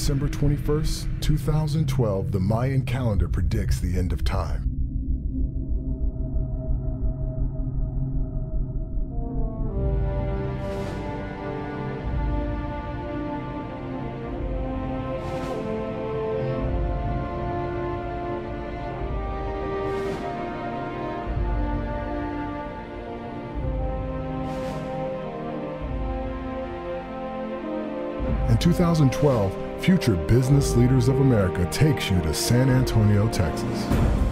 December 21st, 2012, the Mayan calendar predicts the end of time. In 2012, Future Business Leaders of America takes you to San Antonio, Texas.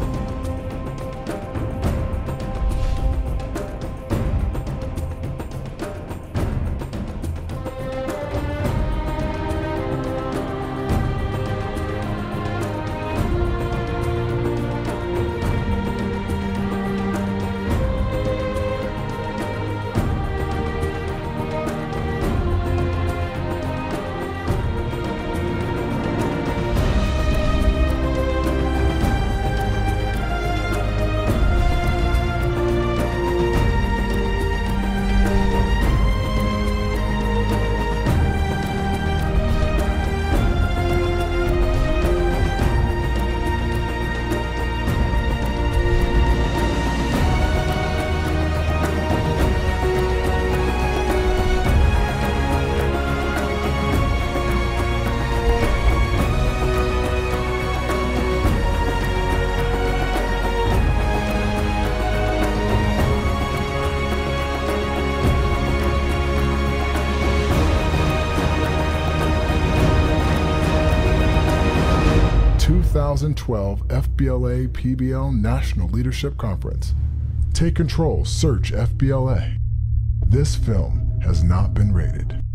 The 2012 FBLA PBL National Leadership Conference. Take control, search FBLA. This film has not been rated.